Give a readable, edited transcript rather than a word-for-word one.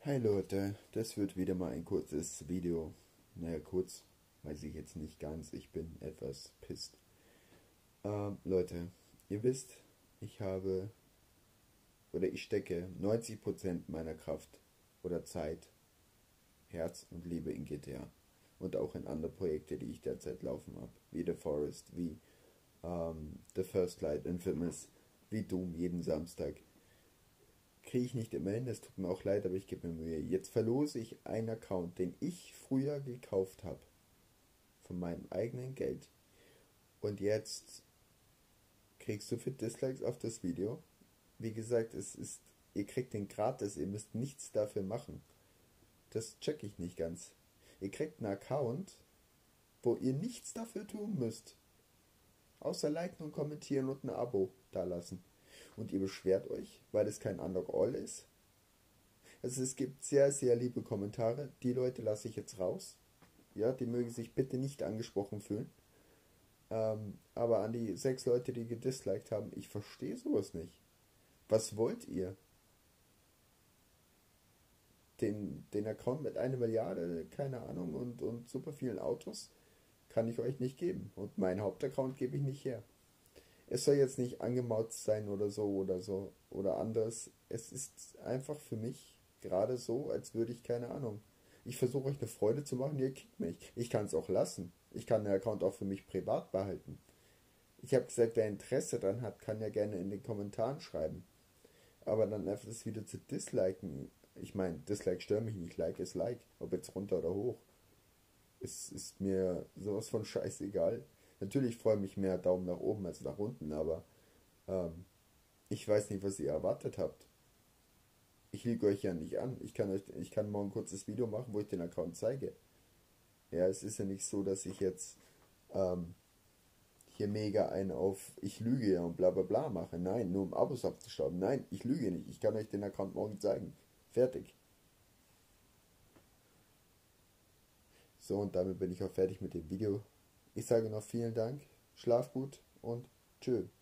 Hi Leute, das wird wieder mal ein kurzes Video. Naja, kurz, weiß ich jetzt nicht ganz, ich bin etwas pisst. Leute, ihr wisst, ich habe oder ich stecke 90% meiner Kraft oder Zeit, Herz und Liebe in GTA. Und auch in andere Projekte, die ich derzeit laufen habe. Wie The Forest, wie The First Light, Infamous, wie Doom jeden Samstag. Kriege ich nicht immer hin, es tut mir auch leid, aber ich gebe mir Mühe. Jetzt verlose ich einen Account, den ich früher gekauft habe, von meinem eigenen Geld. Und jetzt kriegst du für Dislikes auf das Video. Wie gesagt, ihr kriegt den gratis, ihr müsst nichts dafür machen. Das check ich nicht ganz. Ihr kriegt einen Account, wo ihr nichts dafür tun müsst. Außer liken und kommentieren und ein Abo dalassen. Und ihr beschwert euch, weil es kein Unlock All ist. Also es gibt sehr, sehr liebe Kommentare. Die Leute lasse ich jetzt raus. Ja, die mögen sich bitte nicht angesprochen fühlen. Aber an die 6 Leute, die gedisliked haben, ich verstehe sowas nicht. Was wollt ihr? Den Account mit 1 Milliarde, keine Ahnung, und super vielen Autos kann ich euch nicht geben. Und meinen Hauptaccount gebe ich nicht her. Es soll jetzt nicht angemauzt sein oder so oder anders. Es ist einfach für mich gerade so, als würde ich, keine Ahnung. Ich versuche euch eine Freude zu machen, ihr kickt mich. Ich kann es auch lassen. Ich kann den Account auch für mich privat behalten. Ich habe gesagt, wer Interesse dran hat, kann ja gerne in den Kommentaren schreiben. Aber dann einfach das Video zu disliken. Ich meine, Dislike stört mich nicht, Like ist Like. Ob jetzt runter oder hoch. Es ist mir sowas von scheißegal. Natürlich freue ich mich mehr Daumen nach oben als nach unten, aber ich weiß nicht, was ihr erwartet habt. Ich lüge euch ja nicht an. Ich kann morgen ein kurzes Video machen, wo ich den Account zeige. Ja, es ist ja nicht so, dass ich jetzt ähm, hier mega einen auf ich lüge ja und bla bla bla mache. Nein, nur um Abos abzustauben. Nein, ich lüge nicht. Ich kann euch den Account morgen zeigen. Fertig. So, und damit bin ich auch fertig mit dem Video. Ich sage noch vielen Dank, schlaf gut und tschö.